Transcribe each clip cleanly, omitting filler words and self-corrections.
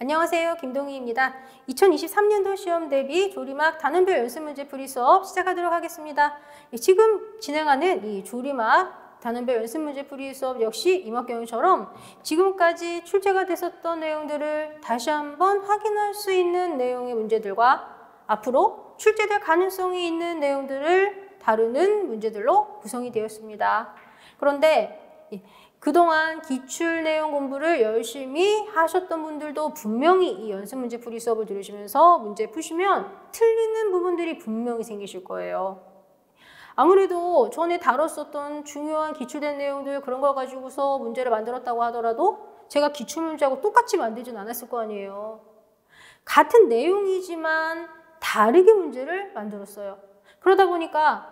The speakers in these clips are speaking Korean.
안녕하세요. 김동희입니다. 2023년도 시험 대비 조리막 단원별 연습문제 풀이 수업 시작하도록 하겠습니다. 지금 진행하는 이 조리막 단원별 연습문제 풀이 수업 역시 이목경처럼 지금까지 출제가 됐었던 내용들을 다시 한번 확인할 수 있는 내용의 문제들과 앞으로 출제될 가능성이 있는 내용들을 다루는 문제들로 구성이 되었습니다. 그런데 그동안 기출 내용 공부를 열심히 하셨던 분들도 분명히 이 연습문제 풀이 수업을 들으시면서 문제 푸시면 틀리는 부분들이 분명히 생기실 거예요. 아무래도 전에 다뤘었던 중요한 기출된 내용들 그런 걸 가지고서 문제를 만들었다고 하더라도 제가 기출문제하고 똑같이 만들진 않았을 거 아니에요. 같은 내용이지만 다르게 문제를 만들었어요. 그러다 보니까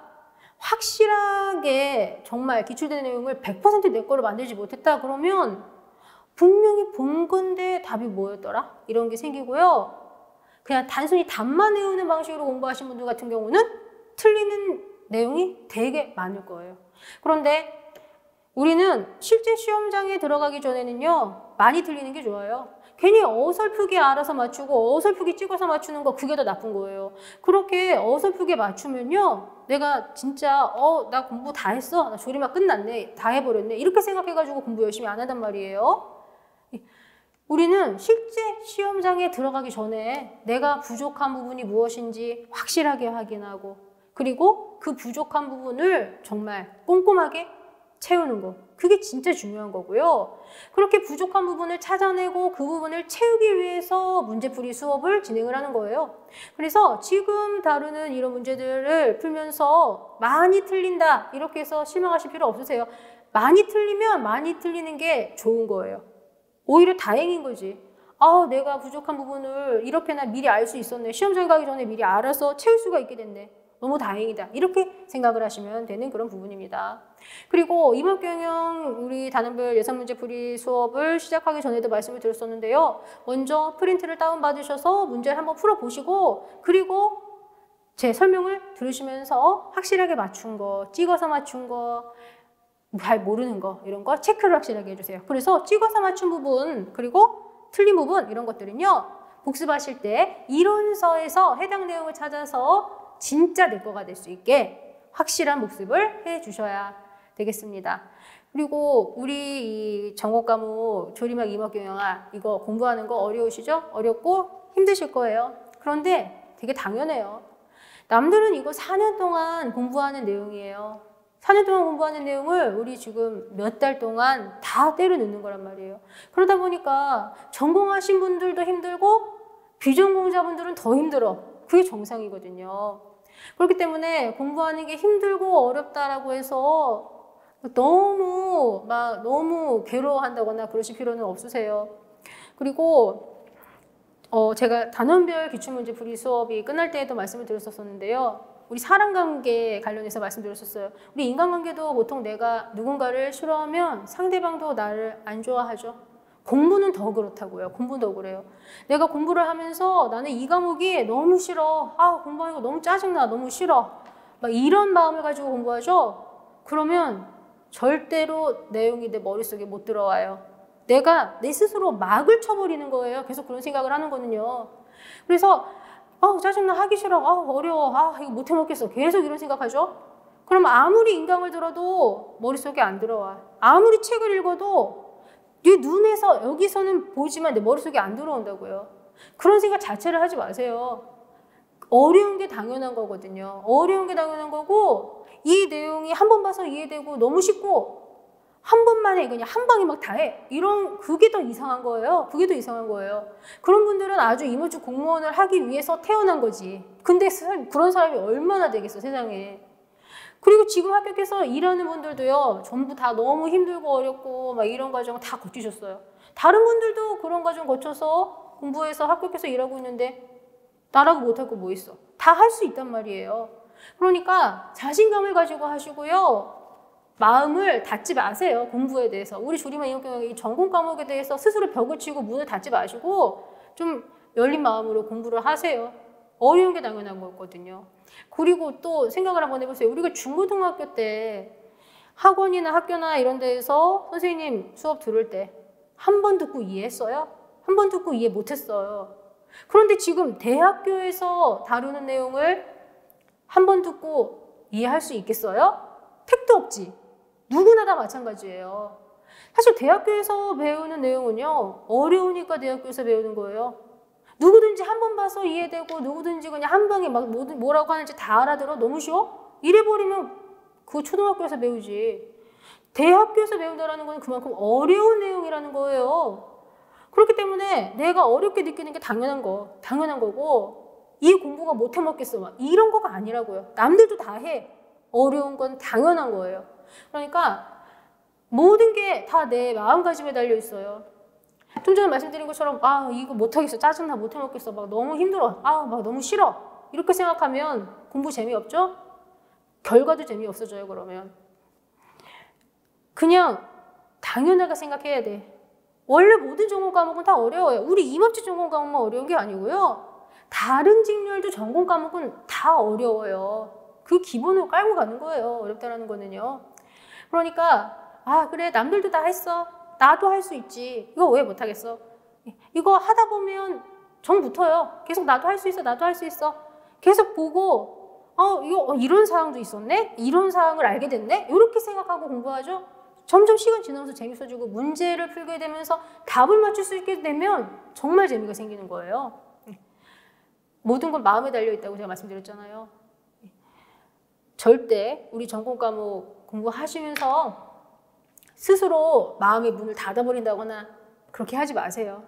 확실하게 정말 기출된 내용을 100% 내 거로 만들지 못했다 그러면 분명히 본 건데 답이 뭐였더라? 이런 게 생기고요. 그냥 단순히 답만 외우는 방식으로 공부하신 분들 같은 경우는 틀리는 내용이 되게 많을 거예요. 그런데 우리는 실제 시험장에 들어가기 전에는요. 많이 틀리는 게 좋아요. 괜히 어설프게 알아서 맞추고 어설프게 찍어서 맞추는 거 그게 더 나쁜 거예요. 그렇게 어설프게 맞추면요. 내가 진짜 나 공부 다 했어. 나 조리막 끝났네. 다 해버렸네. 이렇게 생각해가지고 공부 열심히 안 하단 말이에요. 우리는 실제 시험장에 들어가기 전에 내가 부족한 부분이 무엇인지 확실하게 확인하고 그리고 그 부족한 부분을 정말 꼼꼼하게 채우는 거. 그게 진짜 중요한 거고요. 그렇게 부족한 부분을 찾아내고 그 부분을 채우기 위해서 문제풀이 수업을 진행을 하는 거예요. 그래서 지금 다루는 이런 문제들을 풀면서 많이 틀린다 이렇게 해서 실망하실 필요 없으세요. 많이 틀리면 많이 틀리는 게 좋은 거예요. 오히려 다행인 거지. 내가 부족한 부분을 이렇게나 미리 알 수 있었네. 시험장 가기 전에 미리 알아서 채울 수가 있게 됐네. 너무 다행이다. 이렇게 생각을 하시면 되는 그런 부분입니다. 그리고 이목경영 우리 단원별 예상문제풀이 수업을 시작하기 전에도 말씀을 드렸었는데요. 먼저 프린트를 다운받으셔서 문제를 한번 풀어보시고 그리고 제 설명을 들으시면서 확실하게 맞춘 거, 찍어서 맞춘 거, 잘 모르는 거 이런 거 체크를 확실하게 해주세요. 그래서 찍어서 맞춘 부분 그리고 틀린 부분 이런 것들은요. 복습하실 때 이론서에서 해당 내용을 찾아서 진짜 내 거가 될 수 있게 확실한 복습을 해주셔야 되겠습니다. 그리고 우리 이 전공 과목 조리막 이목경영학 이거 공부하는 거 어려우시죠? 어렵고 힘드실 거예요. 그런데 되게 당연해요. 남들은 이거 4년 동안 공부하는 내용이에요. 4년 동안 공부하는 내용을 우리 지금 몇 달 동안 다 때려 넣는 거란 말이에요. 그러다 보니까 전공하신 분들도 힘들고 비전공자분들은 더 힘들어. 그게 정상이거든요. 그렇기 때문에 공부하는 게 힘들고 어렵다라고 해서 너무 괴로워한다거나 그러실 필요는 없으세요. 그리고 제가 단원별 기출문제 풀이 수업이 끝날 때에도 말씀을 드렸었는데요. 우리 사람관계 관련해서 말씀드렸었어요. 우리 인간관계도 보통 내가 누군가를 싫어하면 상대방도 나를 안 좋아하죠. 공부는 더 그렇다고요. 공부는 더 그래요. 내가 공부를 하면서 나는 이 과목이 너무 싫어. 공부하는 거 너무 짜증나. 너무 싫어. 막 이런 마음을 가지고 공부하죠. 그러면 절대로 내용이 내 머릿속에 못 들어와요. 내가 내 스스로 막을 쳐버리는 거예요. 계속 그런 생각을 하는 거는요. 그래서 짜증나. 하기 싫어. 어려워. 이거 못 해먹겠어. 계속 이런 생각하죠. 그럼 아무리 인강을 들어도 머릿속에 안 들어와. 아무리 책을 읽어도 네 눈에서 여기서는 보지만 내 머릿속에 안 들어온다고요. 그런 생각 자체를 하지 마세요. 어려운 게 당연한 거거든요. 어려운 게 당연한 거고 이 내용이 한 번 봐서 이해되고 너무 쉽고 한 번만에 그냥 한 방에 막 다 해. 그게 더 이상한 거예요. 그게 더 이상한 거예요. 그런 분들은 아주 이물주 공무원을 하기 위해서 태어난 거지. 근데 그런 사람이 얼마나 되겠어 세상에. 그리고 지금 합격해서 일하는 분들도요. 전부 다 너무 힘들고 어렵고 막 이런 과정을 다 거치셨어요. 다른 분들도 그런 과정 거쳐서 공부해서 합격해서 일하고 있는데 나라고 못할 거 뭐 있어. 다 할 수 있단 말이에요. 그러니까 자신감을 가지고 하시고요. 마음을 닫지 마세요. 공부에 대해서. 우리 조리막 이목경영 이 전공 과목에 대해서 스스로 벽을 치고 문을 닫지 마시고 좀 열린 마음으로 공부를 하세요. 어려운 게 당연한 거거든요. 그리고 또 생각을 한번 해보세요. 우리가 중고등학교 때 학원이나 학교나 이런 데에서 선생님 수업 들을 때 한 번 듣고 이해했어요? 한 번 듣고 이해 못했어요. 그런데 지금 대학교에서 다루는 내용을 한 번 듣고 이해할 수 있겠어요? 택도 없지. 누구나 다 마찬가지예요. 사실 대학교에서 배우는 내용은요, 어려우니까 대학교에서 배우는 거예요. 누구든지 한 번 봐서 이해되고 누구든지 그냥 한 방에 막 뭐라고 하는지 다 알아들어? 너무 쉬워? 이래버리면 그거 초등학교에서 배우지. 대학교에서 배운다는 건 그만큼 어려운 내용이라는 거예요. 그렇기 때문에 내가 어렵게 느끼는 게 당연한 거고 이 공부가 못해 먹겠어 막 이런 거가 아니라고요. 남들도 다 해. 어려운 건 당연한 거예요. 그러니까 모든 게 다 내 마음가짐에 달려 있어요. 좀 전에 말씀드린 것처럼 아 이거 못하겠어, 짜증나, 못해 먹겠어, 막 너무 힘들어, 아 막 너무 싫어 이렇게 생각하면 공부 재미없죠? 결과도 재미없어져요. 그러면 그냥 당연하게 생각해야 돼. 원래 모든 전공 과목은 다 어려워요. 우리 임업체 전공 과목만 어려운 게 아니고요. 다른 직렬도 전공 과목은 다 어려워요. 그 기본으로 깔고 가는 거예요. 어렵다라는 거는요. 그러니까 아 그래 남들도 다 했어. 나도 할 수 있지. 이거 왜 못하겠어? 이거 하다 보면 정 붙어요. 계속 나도 할 수 있어. 나도 할 수 있어. 계속 보고 이거 이런 사항도 있었네? 이런 사항을 알게 됐네? 이렇게 생각하고 공부하죠. 점점 시간 지나면서 재밌어지고 문제를 풀게 되면서 답을 맞출 수 있게 되면 정말 재미가 생기는 거예요. 모든 건 마음에 달려있다고 제가 말씀드렸잖아요. 절대 우리 전공 과목 공부하시면서 스스로 마음의 문을 닫아버린다거나 그렇게 하지 마세요.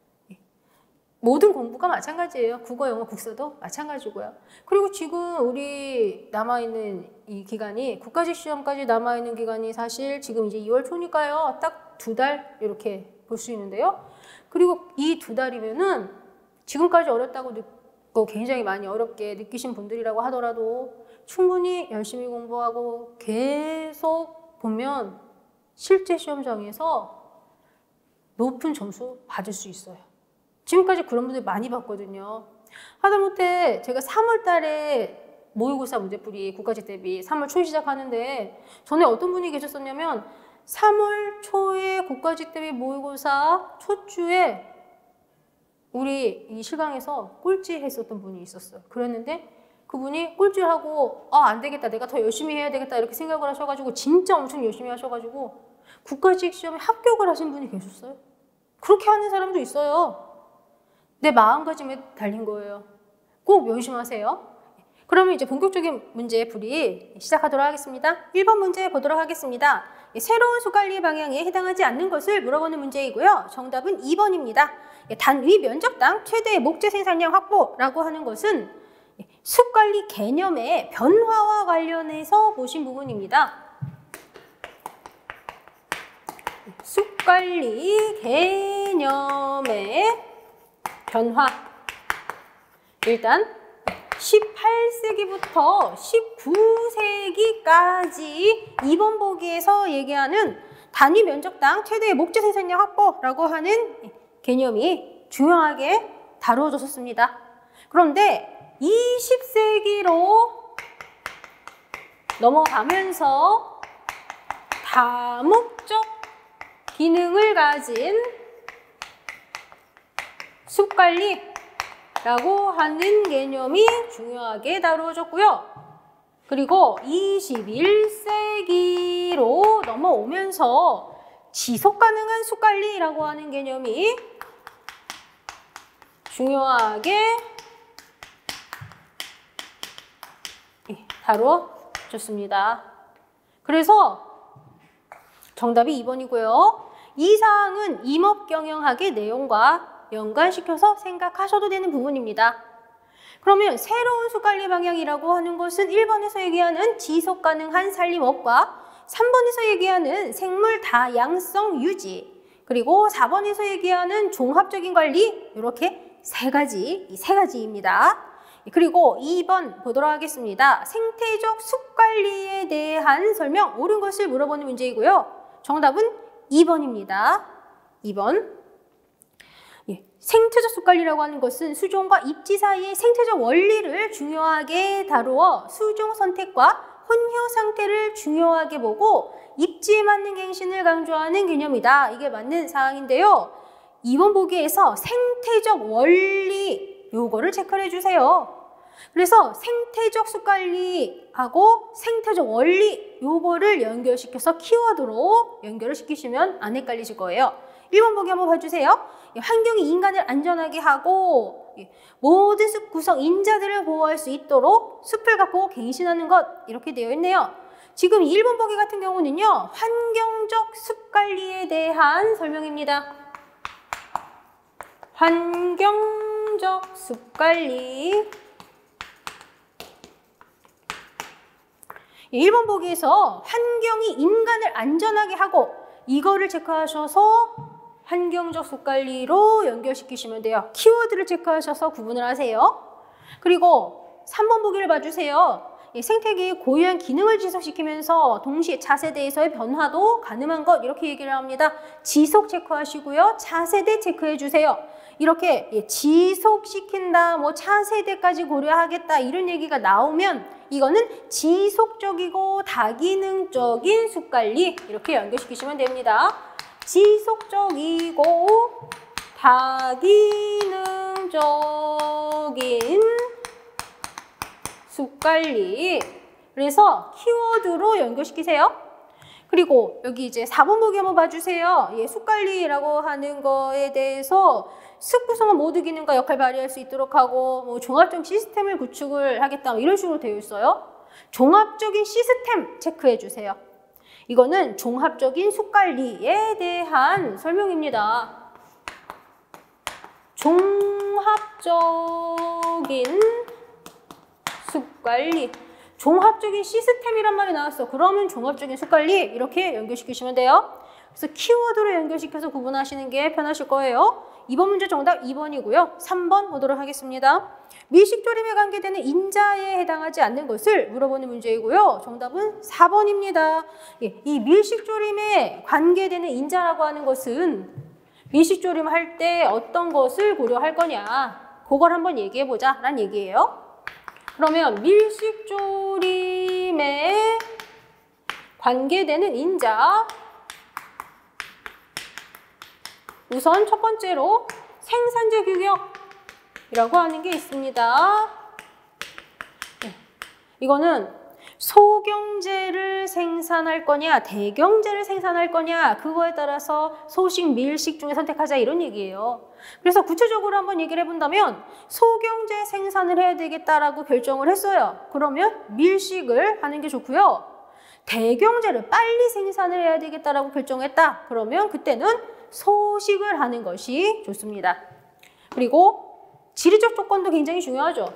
모든 공부가 마찬가지예요. 국어, 영어, 국사도 마찬가지고요. 그리고 지금 우리 남아있는 이 기간이 국가직 시험까지 남아있는 기간이 사실 지금 이제 2월 초니까요. 딱 2달 이렇게 볼 수 있는데요. 그리고 이 2달이면은 지금까지 어렵다고 느끼고 굉장히 많이 어렵게 느끼신 분들이라고 하더라도 충분히 열심히 공부하고 계속 보면 실제 시험장에서 높은 점수 받을 수 있어요. 지금까지 그런 분들 많이 봤거든요. 하다못해 제가 3월 달에 모의고사 문제풀이 국가직 대비 3월 초에 시작하는데 전에 어떤 분이 계셨었냐면 3월 초에 국가직 대비 모의고사 첫 주에 우리 이 실강에서 꼴찌 했었던 분이 있었어요. 그랬는데 그분이 꼴찌하고 안 되겠다, 내가 더 열심히 해야 되겠다 이렇게 생각을 하셔가지고 진짜 엄청 열심히 하셔가지고 국가직 시험에 합격을 하신 분이 계셨어요. 그렇게 하는 사람도 있어요. 내 마음가짐에 달린 거예요. 꼭 명심하세요. 그러면 이제 본격적인 문제풀이 시작하도록 하겠습니다. 1번 문제 보도록 하겠습니다. 새로운 수관리 방향에 해당하지 않는 것을 물어보는 문제이고요. 정답은 2번입니다. 단위 면적당 최대 목재 생산량 확보라고 하는 것은 숲관리 개념의 변화와 관련해서 보신 부분입니다. 숲관리 개념의 변화. 일단 18세기부터 19세기까지 2번 보기에서 얘기하는 단위 면적당 최대의 목재 생산량 확보라고 하는 개념이 중요하게 다루어졌습니다. 그런데 20세기로 넘어가면서 다목적 기능을 가진 숲관리라고 하는 개념이 중요하게 다루어졌고요. 그리고 21세기로 넘어오면서 지속가능한 숲관리라고 하는 개념이 중요하게 다루어졌습니다. 그래서 정답이 2번이고요. 이 사항은 임업경영학의 내용과 연관시켜서 생각하셔도 되는 부분입니다. 그러면 새로운 숲관리 방향이라고 하는 것은 1번에서 얘기하는 지속가능한 산림업과 3번에서 얘기하는 생물 다양성 유지, 그리고 4번에서 얘기하는 종합적인 관리, 이렇게 세 가지입니다. 그리고 2번 보도록 하겠습니다. 생태적 숲관리에 대한 설명, 옳은 것을 물어보는 문제이고요. 정답은 2번입니다. 2번. 생태적 숲관리라고 하는 것은 수종과 입지 사이의 생태적 원리를 중요하게 다루어 수종 선택과 혼효 상태를 중요하게 보고 입지에 맞는 갱신을 강조하는 개념이다. 이게 맞는 사항인데요. 2번 보기에서 생태적 원리 요거를 체크를 해주세요. 그래서 생태적 숲관리하고 생태적 원리 요거를 연결시켜서 키워드로 연결을 시키시면 안 헷갈리실 거예요. 1번 보기 한번 봐주세요. 환경이 인간을 안전하게 하고 모든 숲 구성 인자들을 보호할 수 있도록 숲을 갖고 갱신하는 것 이렇게 되어 있네요. 지금 1번 보기 같은 경우는요. 환경적 숲관리에 대한 설명입니다. 환경적 숲관리 1번 보기에서 환경이 인간을 안전하게 하고 이거를 체크하셔서 환경적 숲관리로 연결시키시면 돼요. 키워드를 체크하셔서 구분을 하세요. 그리고 3번 보기를 봐주세요. 생태계의 고유한 기능을 지속시키면서 동시에 차세대에서의 변화도 가능한 것 이렇게 얘기를 합니다. 지속 체크하시고요. 차세대 체크해 주세요. 이렇게 지속시킨다, 뭐 차세대까지 고려하겠다 이런 얘기가 나오면 이거는 지속적이고 다기능적인 숲관리 이렇게 연결시키시면 됩니다. 지속적이고 다기능적인 숲관리. 그래서 키워드로 연결시키세요. 그리고 여기 이제 4번 보기 한번 봐주세요. 숲관리라고 하는 거에 대해서 숲 구성은 모두 기능과 역할 발휘할 수 있도록 하고 뭐 종합적 시스템을 구축을 하겠다 이런 식으로 되어 있어요. 종합적인 시스템 체크해 주세요. 이거는 종합적인 숲관리에 대한 설명입니다. 종합적인 숲관리. 종합적인 시스템이란 말이 나왔어. 그러면 종합적인 숲관리 이렇게 연결시키시면 돼요. 그래서 키워드로 연결시켜서 구분하시는 게 편하실 거예요. 2번 문제 정답 2번이고요. 3번 보도록 하겠습니다. 밀식조림에 관계되는 인자에 해당하지 않는 것을 물어보는 문제이고요. 정답은 4번입니다. 이 밀식조림에 관계되는 인자라고 하는 것은 밀식조림 할 때 어떤 것을 고려할 거냐 그걸 한번 얘기해보자 라는 얘기예요. 그러면 밀식조림에 관계되는 인자 우선 첫 번째로 생산자 규격이라고 하는 게 있습니다. 이거는 소경제를 생산할 거냐 대경제를 생산할 거냐 그거에 따라서 소식, 밀식 중에 선택하자 이런 얘기예요. 그래서 구체적으로 한번 얘기를 해본다면 소경제 생산을 해야 되겠다라고 결정을 했어요. 그러면 밀식을 하는 게 좋고요. 대경제를 빨리 생산을 해야 되겠다라고 결정했다. 그러면 그때는 소식을 하는 것이 좋습니다. 그리고 지리적 조건도 굉장히 중요하죠.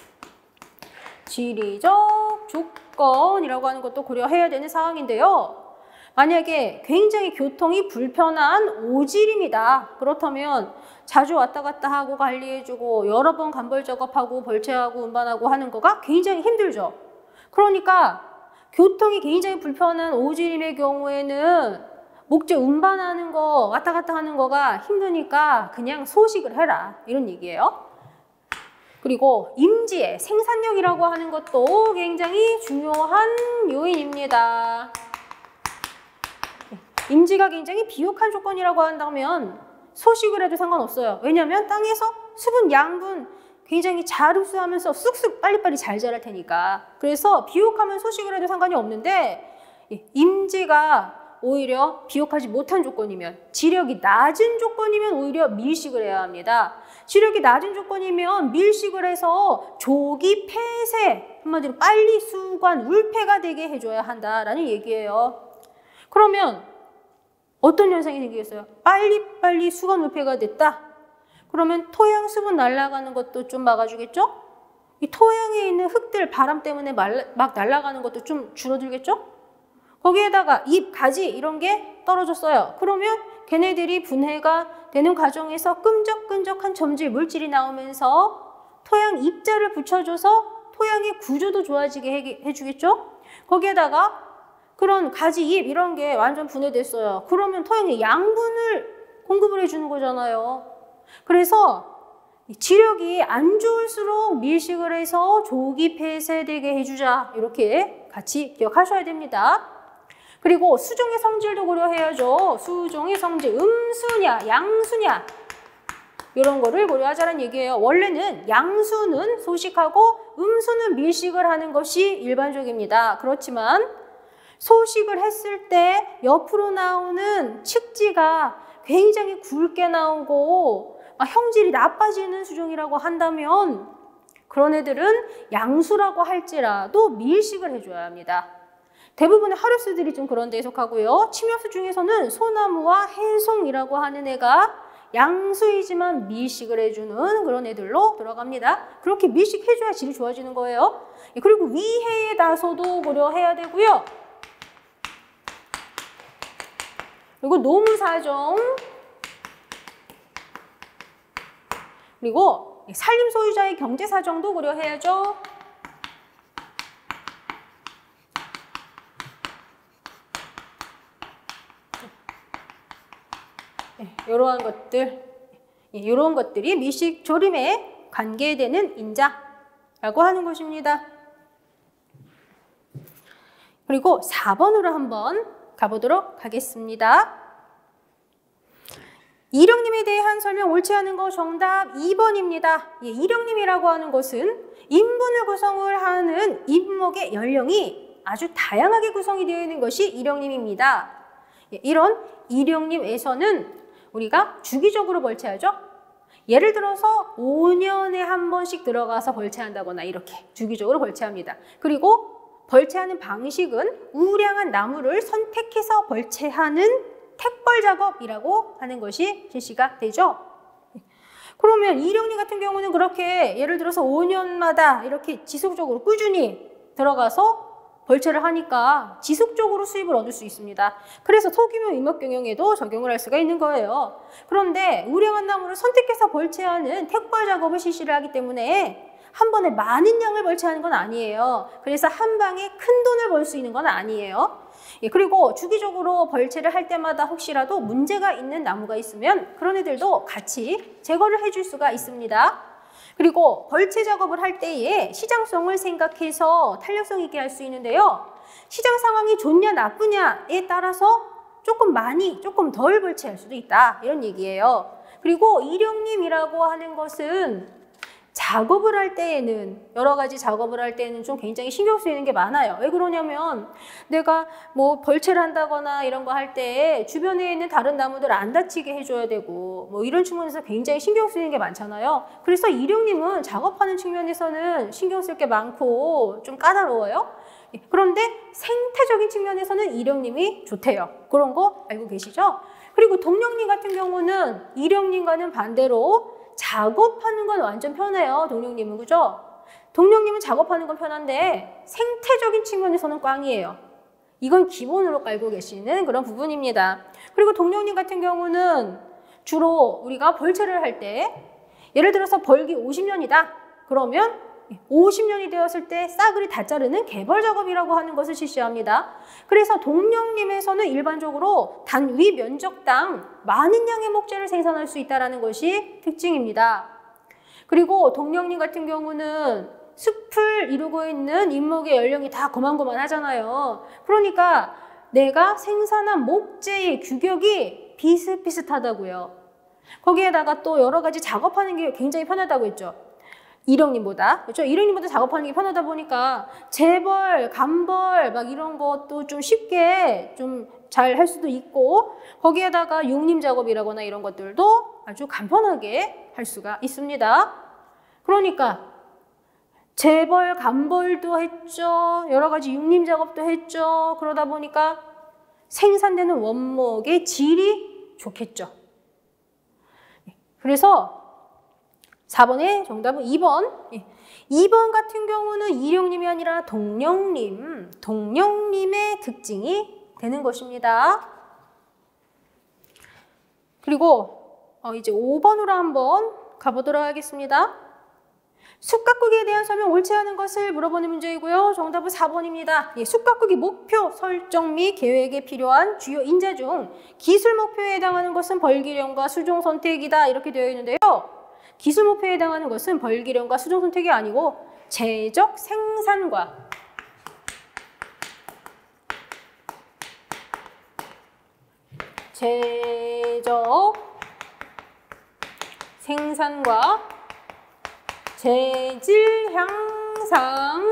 지리적 조건이라고 하는 것도 고려해야 되는 상황인데요. 만약에 굉장히 교통이 불편한 오지림이다. 그렇다면 자주 왔다 갔다 하고 관리해주고 여러 번 간벌 작업하고 벌채하고 운반하고 하는 거가 굉장히 힘들죠. 그러니까 교통이 굉장히 불편한 오지림의 경우에는 목재 운반하는 거 왔다 갔다 하는 거가 힘드니까 그냥 소식을 해라 이런 얘기예요. 그리고 임지의 생산력이라고 하는 것도 굉장히 중요한 요인입니다. 임지가 굉장히 비옥한 조건이라고 한다면 소식을 해도 상관없어요. 왜냐하면 땅에서 수분, 양분 굉장히 잘 흡수하면서 쑥쑥 빨리빨리 잘 자랄 테니까. 그래서 비옥하면 소식을 해도 상관이 없는데 임지가 오히려 비옥하지 못한 조건이면 지력이 낮은 조건이면 오히려 밀식을 해야 합니다. 지력이 낮은 조건이면 밀식을 해서 조기 폐쇄, 한마디로 빨리 수관, 울폐가 되게 해줘야 한다라는 얘기예요. 그러면 어떤 현상이 생기겠어요? 빨리빨리 수관 울폐가 됐다. 그러면 토양 수분 날아가는 것도 좀 막아주겠죠? 이 토양에 있는 흙들 바람 때문에 막 날아가는 것도 좀 줄어들겠죠? 거기에다가 잎, 가지 이런 게 떨어졌어요. 그러면 걔네들이 분해가 되는 과정에서 끈적끈적한 점질, 물질이 나오면서 토양 입자를 붙여줘서 토양의 구조도 좋아지게 해주겠죠? 거기에다가 그런 가지, 잎 이런 게 완전 분해됐어요. 그러면 토양에 양분을 공급을 해주는 거잖아요. 그래서 지력이 안 좋을수록 밀식을 해서 조기 폐쇄되게 해주자. 이렇게 같이 기억하셔야 됩니다. 그리고 수종의 성질도 고려해야죠. 수종의 성질, 음수냐, 양수냐 이런 거를 고려하자는 얘기예요. 원래는 양수는 소식하고 음수는 밀식을 하는 것이 일반적입니다. 그렇지만 소식을 했을 때 옆으로 나오는 측지가 굉장히 굵게 나오고 형질이 나빠지는 수종이라고 한다면 그런 애들은 양수라고 할지라도 밀식을 해줘야 합니다. 대부분의 하류수들이 좀 그런 데 속하고요. 침엽수 중에서는 소나무와 해송이라고 하는 애가 양수이지만 밀식을 해주는 그런 애들로 들어갑니다. 그렇게 밀식해줘야 질이 좋아지는 거예요. 그리고 위해의 다소도 고려해야 되고요. 그리고 노무사정, 그리고 산림 소유자의 경제사정도 고려해야죠. 이러한 것들, 이런 것들이 밀식 조림에 관계되는 인자라고 하는 것입니다. 그리고 4번으로 한번 가보도록 하겠습니다. 이령님에 대한 설명 옳지 않은 거 정답 2번입니다. 이령님이라고 하는 것은 인분을 구성을 하는 인목의 연령이 아주 다양하게 구성이 되어 있는 것이 이령님입니다. 이런 이령님에서는 우리가 주기적으로 벌채하죠. 예를 들어서 5년에 한 번씩 들어가서 벌채한다거나 이렇게 주기적으로 벌채합니다. 그리고 벌채하는 방식은 우량한 나무를 선택해서 벌채하는 택벌 작업이라고 하는 것이 실시가 되죠. 그러면 이령님 같은 경우는 그렇게 예를 들어서 5년마다 이렇게 지속적으로 꾸준히 들어가서 벌채를 하니까 지속적으로 수입을 얻을 수 있습니다. 그래서 소규모 임목경영에도 적용을 할 수가 있는 거예요. 그런데 우량한 나무를 선택해서 벌채하는 택벌 작업을 실시를 하기 때문에 한 번에 많은 양을 벌채하는 건 아니에요. 그래서 한 방에 큰 돈을 벌 수 있는 건 아니에요. 그리고 주기적으로 벌채를 할 때마다 혹시라도 문제가 있는 나무가 있으면 그런 애들도 같이 제거를 해줄 수가 있습니다. 그리고 벌채 작업을 할 때에 시장성을 생각해서 탄력성 있게 할 수 있는데요. 시장 상황이 좋냐 나쁘냐에 따라서 조금 많이 조금 덜 벌채할 수도 있다 이런 얘기예요. 그리고 이령님이라고 하는 것은 작업을 할 때에는 여러 가지 작업을 할 때는 좀 굉장히 신경 쓰이는 게 많아요. 왜 그러냐면 내가 뭐 벌채를 한다거나 이런 거 할 때 주변에 있는 다른 나무들 안 다치게 해줘야 되고 뭐 이런 측면에서 굉장히 신경 쓰이는 게 많잖아요. 그래서 이령님은 작업하는 측면에서는 신경 쓸 게 많고 좀 까다로워요. 그런데 생태적인 측면에서는 이령님이 좋대요. 그런 거 알고 계시죠? 그리고 동령님 같은 경우는 이령님과는 반대로 작업하는 건 완전 편해요. 동령님은 그죠? 동령님은 작업하는 건 편한데 생태적인 측면에서는 꽝이에요. 이건 기본으로 깔고 계시는 그런 부분입니다. 그리고 동령님 같은 경우는 주로 우리가 벌채를 할 때 예를 들어서 벌기 50년이다. 그러면 50년이 되었을 때 싸그리 다 자르는 개벌 작업이라고 하는 것을 실시합니다. 그래서 동령님에서는 일반적으로 단위 면적당 많은 양의 목재를 생산할 수 있다는 것이 특징입니다. 그리고 동령님 같은 경우는 숲을 이루고 있는 인목의 연령이 다 고만고만하잖아요. 그러니까 내가 생산한 목재의 규격이 비슷비슷하다고요. 거기에다가 또 여러 가지 작업하는 게 굉장히 편하다고 했죠. 이령님보다, 그렇죠? 이령님보다 작업하는 게 편하다 보니까 재벌, 간벌 막 이런 것도 좀 쉽게 좀 잘 할 수도 있고 거기에다가 육림 작업이라거나 이런 것들도 아주 간편하게 할 수가 있습니다. 그러니까 재벌, 간벌도 했죠. 여러 가지 육림 작업도 했죠. 그러다 보니까 생산되는 원목의 질이 좋겠죠. 그래서 4번의 정답은 2번. 2번 같은 경우는 이령님이 아니라 동령님의 특징이 되는 것입니다. 그리고 이제 5번으로 한번 가보도록 하겠습니다. 숲가꾸기에 대한 설명 옳지 않은 것을 물어보는 문제이고요. 정답은 4번입니다. 숲가꾸기 목표 설정 및 계획에 필요한 주요 인자 중 기술 목표에 해당하는 것은 벌기령과 수종 선택이다 이렇게 되어 있는데요. 기술 목표에 해당하는 것은 벌기령과 수종 선택이 아니고 재적 생산과 재적 생산과 재질 향상,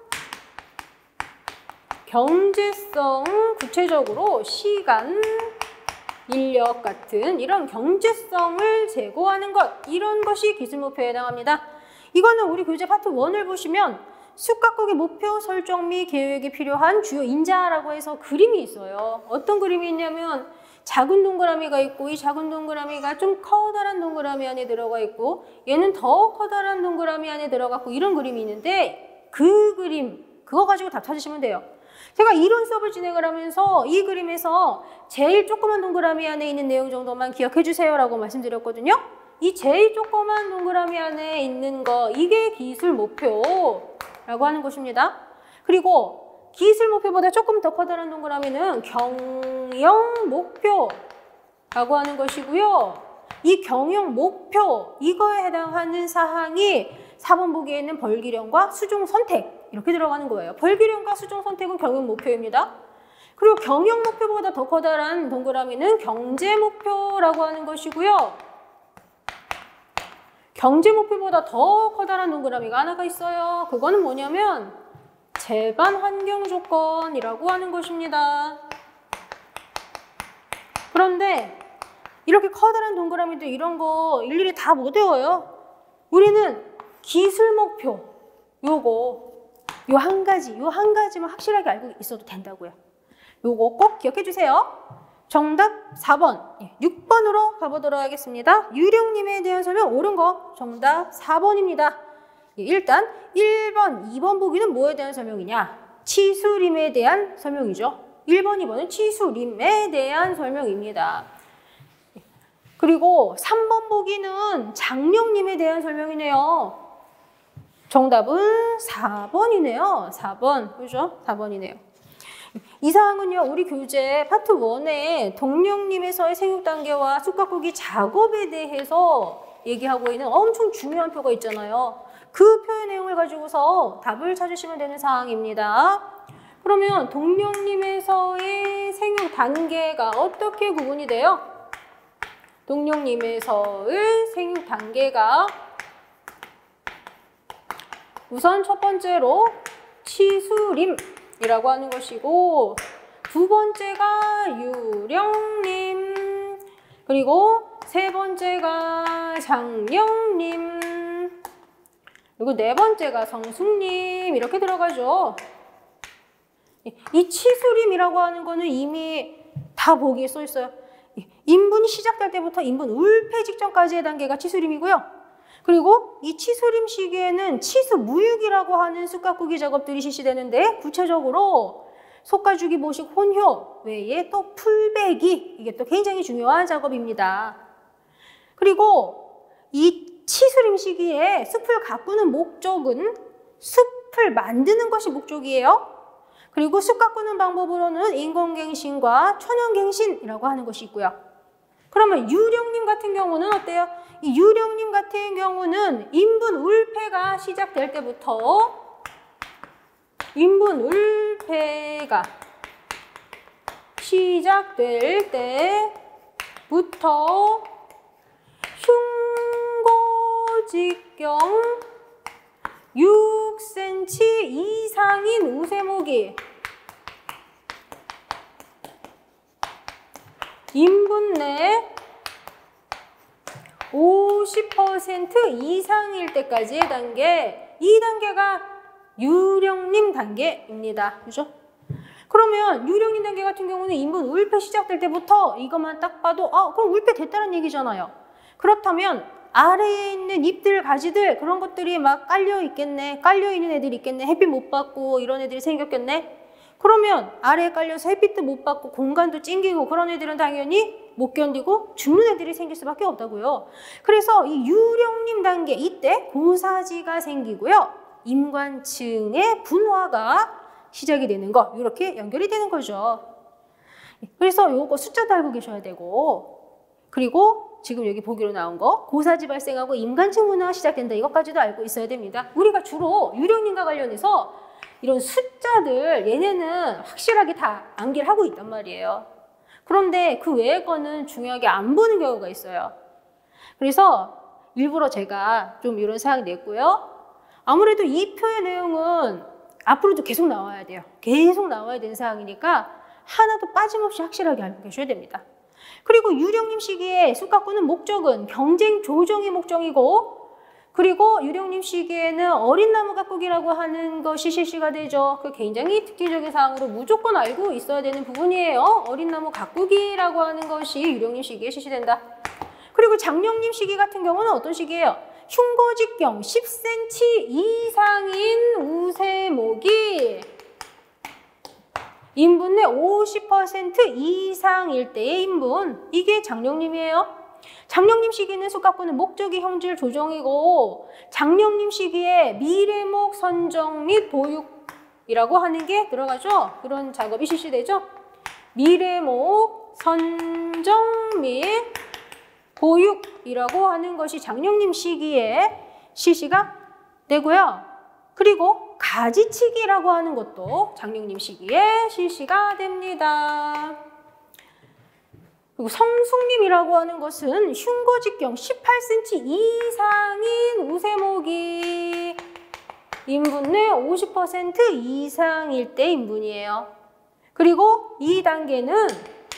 경제성, 구체적으로 시간, 인력 같은 이런 경제성을 제고하는 것, 이런 것이 기술 목표에 해당합니다. 이거는 우리 교재 파트 1을 보시면 숙각국의 목표 설정 및 계획이 필요한 주요 인자라고 해서 그림이 있어요. 어떤 그림이 있냐면 작은 동그라미가 있고, 이 작은 동그라미가 좀 커다란 동그라미 안에 들어가 있고, 얘는 더 커다란 동그라미 안에 들어갔고, 이런 그림이 있는데 그 그림, 그거 가지고 답 찾으시면 돼요. 제가 이론 수업을 진행을 하면서 이 그림에서 제일 조그만 동그라미 안에 있는 내용 정도만 기억해 주세요 라고 말씀드렸거든요. 이 제일 조그만 동그라미 안에 있는 거, 이게 기술 목표라고 하는 것입니다. 그리고 기술 목표보다 조금 더 커다란 동그라미는 경영 목표라고 하는 것이고요. 이 경영 목표, 이거에 해당하는 사항이 4번 보기에 있는 벌기령과 수종 선택, 이렇게 들어가는 거예요. 벌기령과 수종 선택은 경영 목표입니다. 그리고 경영 목표보다 더 커다란 동그라미는 경제 목표라고 하는 것이고요. 경제 목표보다 더 커다란 동그라미가 하나가 있어요. 그거는 뭐냐면 제반 환경 조건이라고 하는 것입니다. 그런데 이렇게 커다란 동그라미들 이런 거 일일이 다 못 외워요. 우리는 기술 목표, 요거 요 한 가지만 확실하게 알고 있어도 된다고요. 요거 꼭 기억해 주세요. 정답 4번, 6번으로 가보도록 하겠습니다. 유령님에 대한 설명 옳은 거 정답 4번입니다. 일단 1번, 2번 보기는 뭐에 대한 설명이냐? 치수림에 대한 설명이죠. 1번, 2번은 치수림에 대한 설명입니다. 그리고 3번 보기는 장령님에 대한 설명이네요. 정답은 4번이네요. 4번. 그죠? 4번이네요. 이 사항은요, 우리 교재 파트 1에 동령님에서의 생육 단계와 숙각국이 작업에 대해서 얘기하고 있는 엄청 중요한 표가 있잖아요. 그 표의 내용을 가지고서 답을 찾으시면 되는 사항입니다. 그러면 동령님에서의 생육 단계가 어떻게 구분이 돼요? 동령님에서의 생육 단계가 우선 첫 번째로 치수림이라고 하는 것이고, 두 번째가 유령님, 그리고 세 번째가 장령님, 그리고 네 번째가 성숙님, 이렇게 들어가죠. 이 치수림이라고 하는 거는 이미 다 보기에 써 있어요. 인분이 시작될 때부터 인분 울패 직전까지의 단계가 치수림이고요. 그리고 이 치수림 시기에는 치수무육이라고 하는 숙각구기 작업들이 실시되는데, 구체적으로 속가주기 모식 혼효 외에 또 풀배기, 이게 또 굉장히 중요한 작업입니다. 그리고 이 치수림 시기에 숲을 가꾸는 목적은 숲을 만드는 것이 목적이에요. 그리고 숲 가꾸는 방법으로는 인공갱신과 천연갱신이라고 하는 것이 있고요. 그러면 유령님 같은 경우는 어때요? 이 유령님 같은 경우는 인분 울패가 시작될 때부터 흉고직경 6cm 이상인 우세목이 인분 내 50% 이상일 때까지의 단계, 이 단계가 유령님 단계입니다. 그죠? 그러면 유령님 단계 같은 경우는 인분 울패 시작될 때부터 이것만 딱 봐도 그럼 울패 됐다는 얘기잖아요. 그렇다면 아래에 있는 잎들, 가지들, 그런 것들이 막 깔려 있겠네. 깔려 있는 애들이 있겠네. 햇빛 못 받고 이런 애들이 생겼겠네. 그러면 아래에 깔려서 햇빛도 못 받고 공간도 찡기고 그런 애들은 당연히 못 견디고 죽는 애들이 생길 수밖에 없다고요. 그래서 이 유령님 단계, 이때 고사지가 생기고요. 임관층의 분화가 시작이 되는 거, 이렇게 연결이 되는 거죠. 그래서 요거 숫자도 알고 계셔야 되고, 그리고 지금 여기 보기로 나온 거 고사지 발생하고 임관층 분화가 시작된다, 이것까지도 알고 있어야 됩니다. 우리가 주로 유령님과 관련해서 이런 숫자들, 얘네는 확실하게 다 암기를 하고 있단 말이에요. 그런데 그 외의 거는 중요하게 안 보는 경우가 있어요. 그래서 일부러 제가 좀 이런 사항 냈고요. 아무래도 이 표의 내용은 앞으로도 계속 나와야 돼요. 계속 나와야 되는 사항이니까 하나도 빠짐없이 확실하게 알고 계셔야 됩니다. 그리고 유령님 시기에 숫가꾸는 목적은 경쟁 조정이 목적이고, 그리고 유령님 시기에는 어린 나무 가꾸기라고 하는 것이 실시가 되죠. 그 굉장히 특징적인 사항으로 무조건 알고 있어야 되는 부분이에요. 어린 나무 가꾸기라고 하는 것이 유령님 시기에 실시된다. 그리고 장령님 시기 같은 경우는 어떤 시기예요? 흉고직경 10cm 이상인 우세목이 인분의 50% 이상일 때의 인분, 이게 장령님이에요. 장령님 시기는 숫가꾸는 목적이 형질 조정이고, 장령님 시기에 미래목 선정 및 보육이라고 하는 게 들어가죠. 그런 작업이 실시되죠. 미래목 선정 및 보육이라고 하는 것이 장령님 시기에 실시가 되고요. 그리고 가지치기라고 하는 것도 장령님 시기에 실시가 됩니다. 그리고 성숙림이라고 하는 것은 흉고직경 18cm 이상인 우세목이 인분의 50% 이상일 때 인분이에요. 그리고 2단계는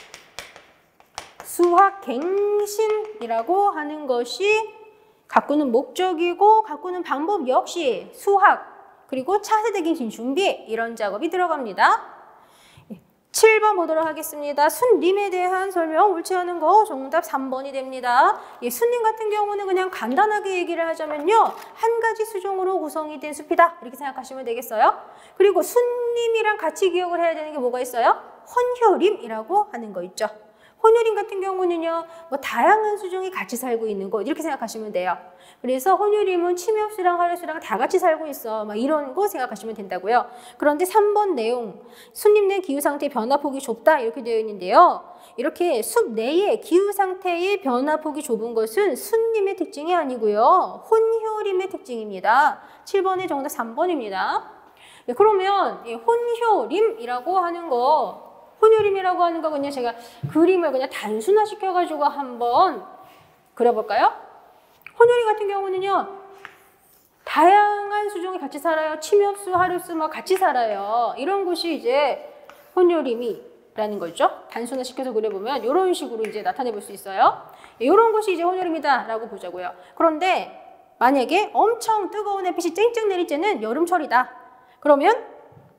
수학갱신이라고 하는 것이 가꾸는 목적이고, 가꾸는 방법 역시 수학, 그리고 차세대 갱신 준비, 이런 작업이 들어갑니다. 7번 보도록 하겠습니다. 순림에 대한 설명 옳지 않은 거 정답 3번이 됩니다. 순림 같은 경우는 그냥 간단하게 얘기를 하자면요, 한 가지 수종으로 구성이 된 숲이다, 이렇게 생각하시면 되겠어요. 그리고 순림이랑 같이 기억을 해야 되는 게 뭐가 있어요? 혼효림이라고 하는 거 있죠. 혼효림 같은 경우는요, 뭐 다양한 수종이 같이 살고 있는 것, 이렇게 생각하시면 돼요. 그래서 혼효림은 침엽수랑 하류수랑 다 같이 살고 있어, 막 이런 거 생각하시면 된다고요. 그런데 3번 내용, 숲림 내 기후상태 변화폭이 좁다, 이렇게 되어 있는데요. 이렇게 숲 내의 기후상태의 변화폭이 좁은 것은 순림의 특징이 아니고요, 혼효림의 특징입니다. 7번의 정답 3번입니다. 그러면 혼효림이라고 하는 거, 혼효림이라고 하는 거 그냥 제가 그림을 그냥 단순화시켜가지고 한번 그려볼까요? 혼효림 같은 경우는요, 다양한 수종이 같이 살아요. 침엽수, 하류수 막 같이 살아요. 이런 것이 이제 혼효림이라는 거죠. 단순화시켜서 그려보면 이런 식으로 이제 나타내 볼 수 있어요. 이런 것이 이제 혼효림이다라고 보자고요. 그런데 만약에 엄청 뜨거운 햇빛이 쨍쨍 내릴 때는 여름철이다. 그러면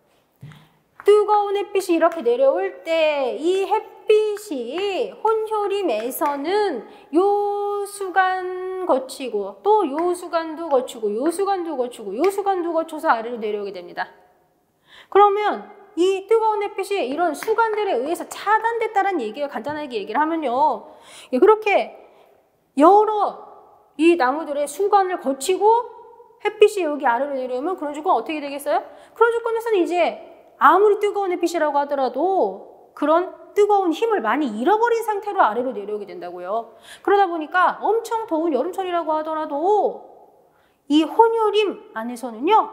뜨거운 햇빛이 이렇게 내려올 때 이 햇빛이 혼효림에서는 요 수간 거치고, 또 요 수간도 거치고, 요 수간도 거치고, 요 수간도 거쳐서 아래로 내려오게 됩니다. 그러면 이 뜨거운 햇빛이 이런 수간들에 의해서 차단됐다는 얘기를 간단하게 얘기를 하면요, 그렇게 여러 이 나무들의 수간을 거치고 햇빛이 여기 아래로 내려오면 그런 조건 어떻게 되겠어요? 그런 조건에서는 이제 아무리 뜨거운 햇빛이라고 하더라도 그런 뜨거운 힘을 많이 잃어버린 상태로 아래로 내려오게 된다고요. 그러다 보니까 엄청 더운 여름철이라고 하더라도 이 혼효림 안에서는요,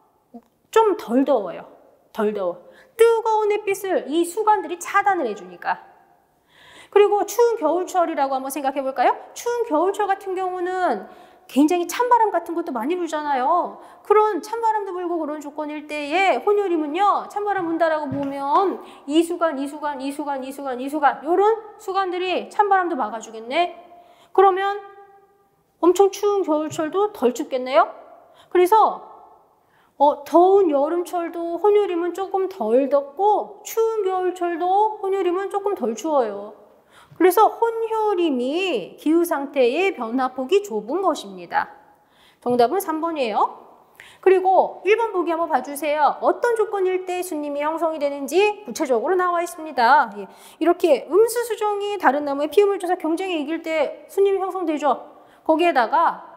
좀 덜 더워요. 덜 더워. 뜨거운 햇빛을 이 수간들이 차단을 해주니까. 그리고 추운 겨울철이라고 한번 생각해 볼까요? 추운 겨울철 같은 경우는 굉장히 찬바람 같은 것도 많이 불잖아요. 그런 찬바람도 불고 그런 조건일 때에 혼효림은요, 찬바람 분다라고 보면 이 수간, 이 수간, 이 수간, 이 수간, 이 수간, 이런 수간들이 찬바람도 막아주겠네. 그러면 엄청 추운 겨울철도 덜 춥겠네요. 그래서 더운 여름철도 혼효림은 조금 덜 덥고, 추운 겨울철도 혼효림은 조금 덜 추워요. 그래서 혼효림이 기후상태의 변화폭이 좁은 것입니다. 정답은 3번이에요. 그리고 1번 보기 한번 봐주세요. 어떤 조건일 때 순림이 형성이 되는지 구체적으로 나와 있습니다. 이렇게 음수수종이 다른 나무에 피음을 줘서 경쟁에 이길 때 순림이 형성되죠. 거기에다가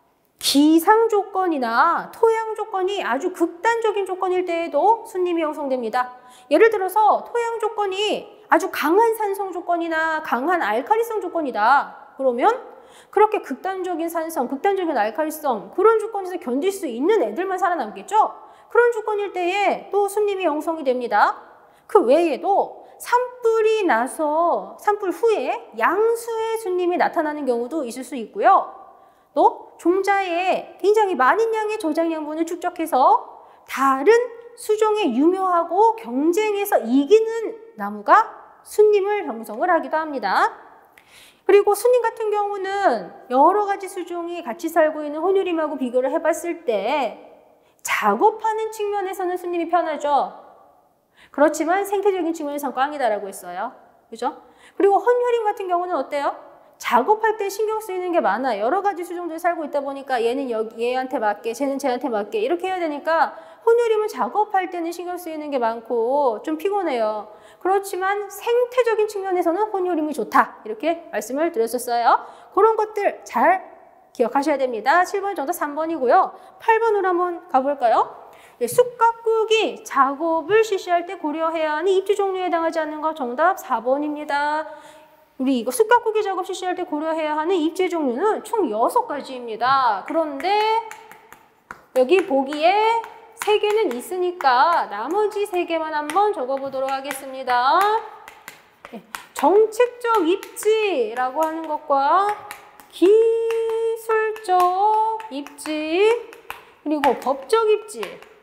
기상 조건이나 토양 조건이 아주 극단적인 조건일 때에도 순림이 형성됩니다. 예를 들어서 토양 조건이 아주 강한 산성 조건이나 강한 알칼리성 조건이다. 그러면 그렇게 극단적인 산성, 극단적인 알칼리성, 그런 조건에서 견딜 수 있는 애들만 살아남겠죠? 그런 조건일 때에 또 순림이 형성이 됩니다. 그 외에도 산불이 나서 산불 후에 양수의 수님이 나타나는 경우도 있을 수 있고요. 또 종자에 굉장히 많은 양의 저장양분을 축적해서 다른 수종에 유묘하고 경쟁해서 이기는 나무가 수님을 형성을 하기도 합니다. 그리고 수님 같은 경우는 여러 가지 수종이 같이 살고 있는 혼유림하고 비교를 해봤을 때 작업하는 측면에서는 수님이 편하죠. 그렇지만 생태적인 측면에서는 꽝이다라고 했어요. 그죠? 그리고 혼유림 같은 경우는 어때요? 작업할 때 신경 쓰이는 게 많아. 여러 가지 수종들이 살고 있다 보니까 얘는 얘한테 맞게, 쟤는 쟤한테 맞게 이렇게 해야 되니까 혼유림은 작업할 때는 신경 쓰이는 게 많고 좀 피곤해요. 그렇지만 생태적인 측면에서는 혼유림이 좋다. 이렇게 말씀을 드렸었어요. 그런 것들 잘 기억하셔야 됩니다. 7번 정답 3번이고요. 8번으로 한번 가볼까요? 쑥가꾸기 작업을 실시할 때 고려해야 하는 입지 종류에 해당하지 않는 거 정답 4번입니다. 우리 이거 쑥가꾸기 작업 실시할 때 고려해야 하는 입지 종류는 총 6가지입니다. 그런데 여기 보기에 3개는 있으니까 나머지 3개만 한번 적어보도록 하겠습니다. 정책적 입지라고 하는 것과 기술적 입지 그리고 법적 입지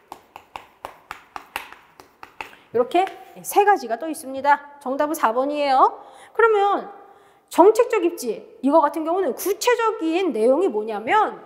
이렇게 3가지가 또 있습니다. 정답은 4번이에요. 그러면 정책적 입지 이거 같은 경우는 구체적인 내용이 뭐냐면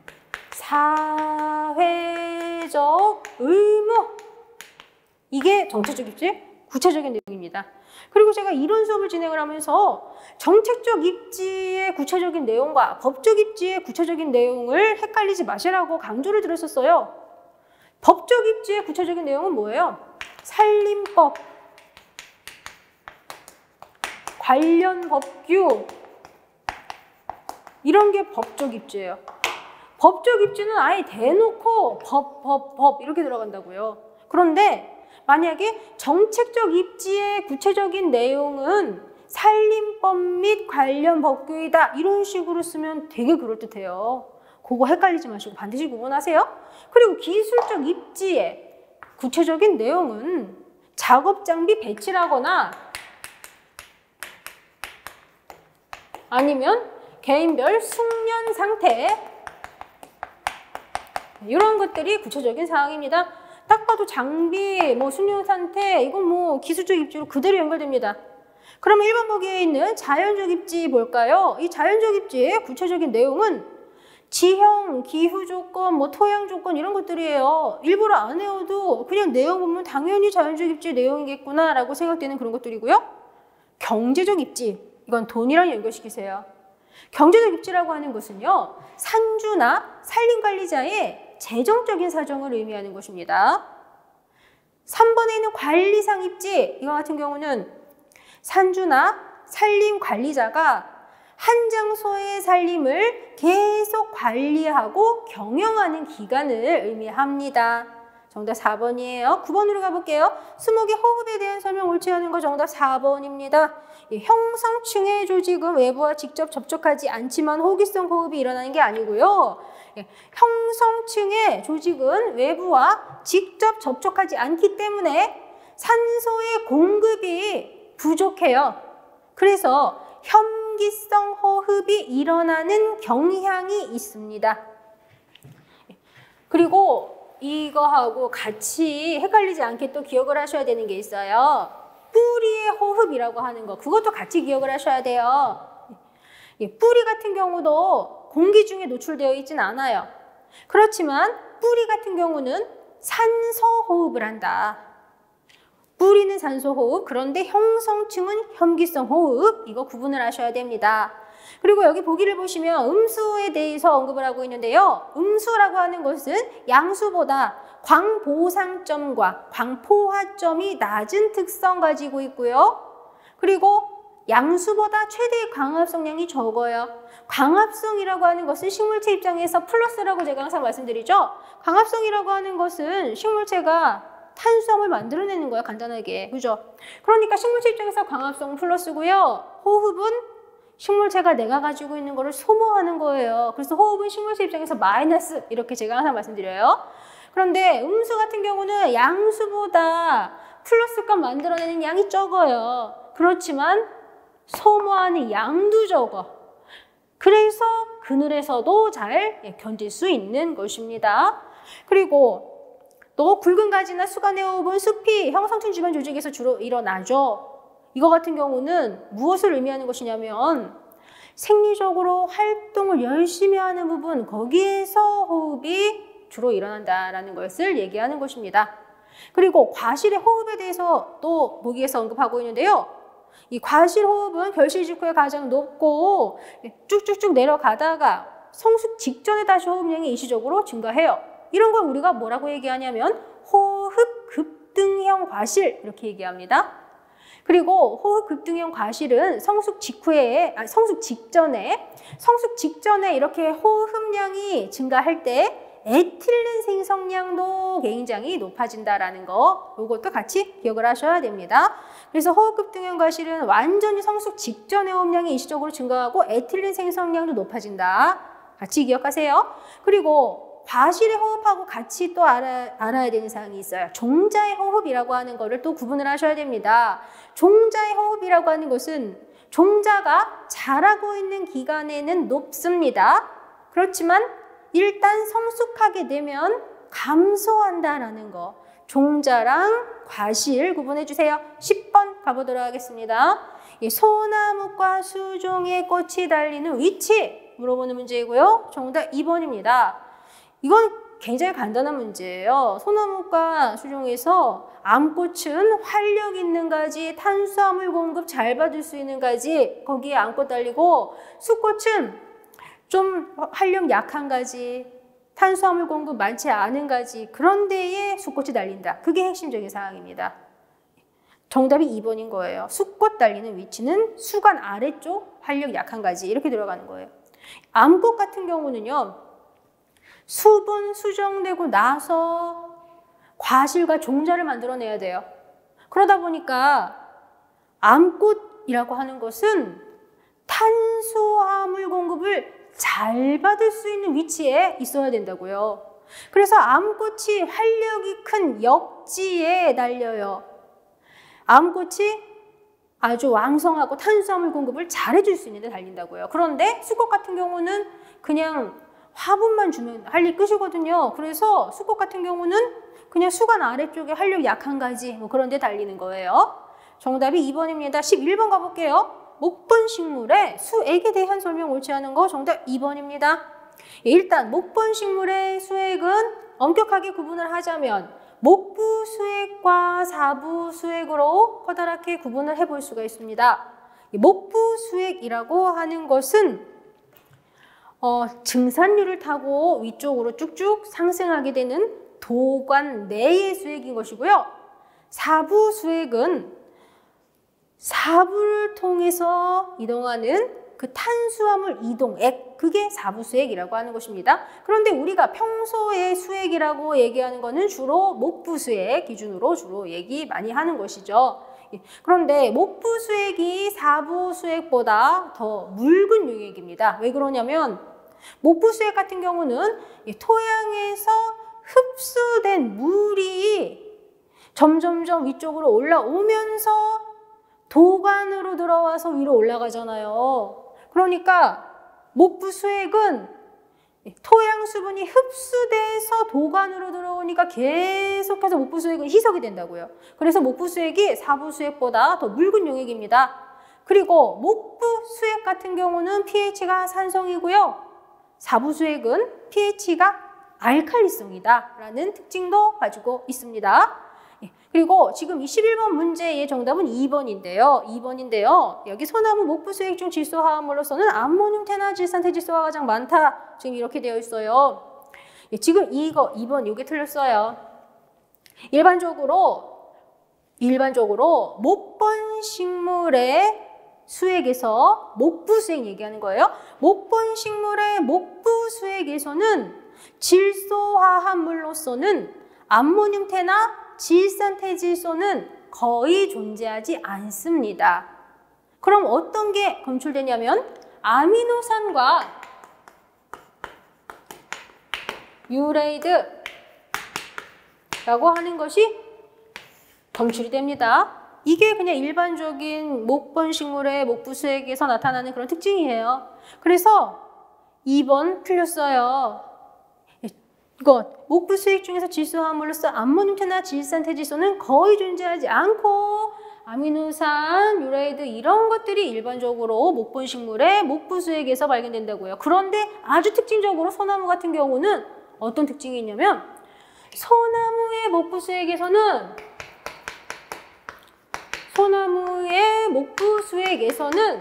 사회적 의무 이게 정책적 입지 구체적인 내용입니다. 그리고 제가 이론 수업을 진행을 하면서 정책적 입지의 구체적인 내용과 법적 입지의 구체적인 내용을 헷갈리지 마시라고 강조를 드렸었어요. 법적 입지의 구체적인 내용은 뭐예요? 산림법, 관련 법규 이런 게 법적 입지예요. 법적 입지는 아예 대놓고 법 이렇게 들어간다고요. 그런데 만약에 정책적 입지의 구체적인 내용은 산림법 및 관련 법규이다 이런 식으로 쓰면 되게 그럴듯해요. 그거 헷갈리지 마시고 반드시 구분하세요. 그리고 기술적 입지의 구체적인 내용은 작업 장비 배치라거나 아니면 개인별 숙련 상태 이런 것들이 구체적인 사항입니다. 딱 봐도 장비, 숙련 상태 이건 기술적 입지로 그대로 연결됩니다. 그러면 1번 보기에 있는 자연적 입지 볼까요? 이 자연적 입지의 구체적인 내용은 지형, 기후 조건, 토양 조건 이런 것들이에요. 일부러 안 외워도 그냥 내용 보면 당연히 자연적 입지 내용이겠구나 라고 생각되는 그런 것들이고요. 경제적 입지, 이건 돈이랑 연결시키세요. 경제적 입지라고 하는 것은요. 산주나 산림관리자의 재정적인 사정을 의미하는 것입니다. 3번에 있는 관리상 입지, 이거 같은 경우는 산주나 산림관리자가 한 장소의 산림을 계속 관리하고 경영하는 기간을 의미합니다. 정답 4번이에요. 9번으로 가볼게요. 수목의 호흡에 대한 설명 옳지 않은 거 정답 4번입니다. 형성층의 조직은 외부와 직접 접촉하지 않지만 호기성 호흡이 일어나는 게 아니고요. 형성층의 조직은 외부와 직접 접촉하지 않기 때문에 산소의 공급이 부족해요. 그래서 현기성 호흡이 일어나는 경향이 있습니다. 그리고 이거하고 같이 헷갈리지 않게 또 기억을 하셔야 되는 게 있어요. 뿌리의 호흡이라고 하는 거, 그것도 같이 기억을 하셔야 돼요. 뿌리 같은 경우도 공기 중에 노출되어 있진 않아요. 그렇지만 뿌리 같은 경우는 산소 호흡을 한다. 뿌리는 산소 호흡, 그런데 형성층은 현기성 호흡, 이거 구분을 하셔야 됩니다. 그리고 여기 보기를 보시면 음수에 대해서 언급을 하고 있는데요. 음수라고 하는 것은 양수보다 광보상점과 광포화점이 낮은 특성 가지고 있고요. 그리고 양수보다 최대 광합성량이 적어요. 광합성이라고 하는 것은 식물체 입장에서 플러스라고 제가 항상 말씀드리죠. 광합성이라고 하는 것은 식물체가 탄수화물 만들어내는 거야, 간단하게. 그죠? 그러니까 식물체 입장에서 광합성은 플러스고요. 호흡은 식물체가 내가 가지고 있는 거를 소모하는 거예요. 그래서 호흡은 식물체 입장에서 마이너스, 이렇게 제가 항상 말씀드려요. 그런데 음수 같은 경우는 양수보다 플러스값 만들어내는 양이 적어요. 그렇지만 소모하는 양도 적어. 그래서 그늘에서도 잘 견딜 수 있는 것입니다. 그리고 또 굵은 가지나 수간의 호흡은 숲이 형성층 주변 조직에서 주로 일어나죠. 이거 같은 경우는 무엇을 의미하는 것이냐면 생리적으로 활동을 열심히 하는 부분, 거기에서 호흡이 주로 일어난다라는 것을 얘기하는 것입니다. 그리고 과실의 호흡에 대해서 또 보기에서 언급하고 있는데요. 이 과실 호흡은 결실 직후에 가장 높고 쭉쭉쭉 내려가다가 성숙 직전에 다시 호흡량이 일시적으로 증가해요. 이런 걸 우리가 뭐라고 얘기하냐면 호흡 급등형 과실 이렇게 얘기합니다. 그리고 호흡 급등형 과실은 성숙 직전에 이렇게 호흡량이 증가할 때 에틸렌 생성량도 굉장히 높아진다라는 거, 이것도 같이 기억을 하셔야 됩니다. 그래서 호흡급등형 과실은 완전히 성숙 직전의 호흡량이 일시적으로 증가하고 에틸렌 생성량도 높아진다. 같이 기억하세요. 그리고 과실의 호흡하고 같이 또 알아야 되는 사항이 있어요. 종자의 호흡이라고 하는 거를 또 구분을 하셔야 됩니다. 종자의 호흡이라고 하는 것은 종자가 자라고 있는 기간에는 높습니다. 그렇지만 일단 성숙하게 되면 감소한다라는 거. 종자랑 과실 구분해 주세요. 10번 가보도록 하겠습니다. 소나무과 수종의 꽃이 달리는 위치 물어보는 문제이고요. 정답 2번입니다. 이건 굉장히 간단한 문제예요. 소나무과 수종에서 암꽃은 활력 있는 가지, 탄수화물 공급 잘 받을 수 있는 가지 거기에 암꽃 달리고, 숫꽃은 좀 활력 약한 가지, 탄수화물 공급 많지 않은 가지, 그런 데에 숫꽃이 달린다. 그게 핵심적인 사항입니다. 정답이 2번인 거예요. 숫꽃 달리는 위치는 수간 아래쪽 활력 약한 가지 이렇게 들어가는 거예요. 암꽃 같은 경우는요. 수분 수정되고 나서 과실과 종자를 만들어내야 돼요. 그러다 보니까 암꽃이라고 하는 것은 탄수화물 공급을 잘 받을 수 있는 위치에 있어야 된다고요. 그래서 암꽃이 활력이 큰 역지에 달려요. 암꽃이 아주 왕성하고 탄수화물 공급을 잘해줄 수 있는 데 달린다고요. 그런데 수꽃 같은 경우는 그냥 화분만 주면 할 일 끝이거든요. 그래서 수꽃 같은 경우는 그냥 수간 아래쪽에 활력 약한 가지 뭐 그런 데 달리는 거예요. 정답이 2번입니다. 11번 가볼게요. 목본식물의 수액에 대한 설명 옳지 않은 거 정답 2번입니다. 일단 목본식물의 수액은 엄격하게 구분을 하자면 목부수액과 사부수액으로 커다랗게 구분을 해볼 수가 있습니다. 목부수액이라고 하는 것은 증산류를 타고 위쪽으로 쭉쭉 상승하게 되는 도관 내의 수액인 것이고요. 사부수액은 사부를 통해서 이동하는 그 탄수화물 이동액, 그게 사부수액이라고 하는 것입니다. 그런데 우리가 평소에 수액이라고 얘기하는 것은 주로 목부수액 기준으로 주로 얘기 많이 하는 것이죠. 그런데 목부수액이 사부수액보다 더 묽은 용액입니다. 왜 그러냐면 목부수액 같은 경우는 토양에서 흡수된 물이 점점점 위쪽으로 올라오면서 도관으로 들어와서 위로 올라가잖아요. 그러니까 목부수액은 토양 수분이 흡수돼서 도관으로 들어오니까 계속해서 목부수액은 희석이 된다고요. 그래서 목부수액이 사부수액보다 더 묽은 용액입니다. 그리고 목부수액 같은 경우는 pH가 산성이고요. 사부수액은 pH가 알칼리성이다 라는 특징도 가지고 있습니다. 그리고 지금 21번 문제의 정답은 2번인데요. 여기 소나무 목부수액 중 질소 화합물로서는 암모늄 테나질산 태질소가 가장 많다. 지금 이렇게 되어 있어요. 지금 2번 이게 틀렸어요. 일반적으로 목본식물의 수액에서 목부수액 얘기하는 거예요. 목본식물의 목부수액에서는 질소 화합물로서는 암모늄 테나 질산태질소는 거의 존재하지 않습니다. 그럼 어떤 게 검출되냐면 아미노산과 유레이드라고 하는 것이 검출이 됩니다. 이게 그냥 일반적인 목본식물의 목부수액에서 나타나는 그런 특징이에요. 그래서 2번 틀렸어요. 이거 목부수액 중에서 질소화합물로서 암모늄태나 질산태질소는 거의 존재하지 않고 아미노산, 유레이드 이런 것들이 일반적으로 목본식물의 목부수액에서 발견된다고요. 그런데 아주 특징적으로 소나무 같은 경우는 어떤 특징이 있냐면 소나무의 목부수액에서는